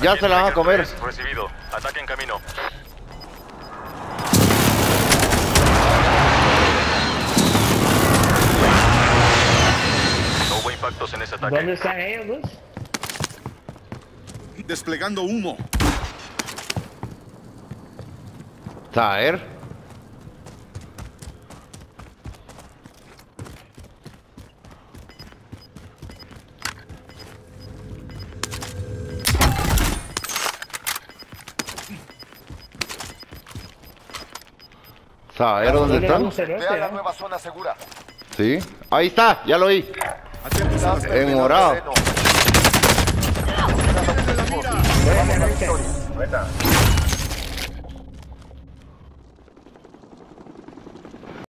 Ya se la van a comer. Recibido. Ataque en camino. No hubo impactos en ese ataque. ¿Dónde están ellos, Luz? Desplegando humo. Saber. Saber dónde están. Vea la nueva zona segura. Sí. Ahí está, ya lo vi. Atentos a las En morado. Vamos a la victoria.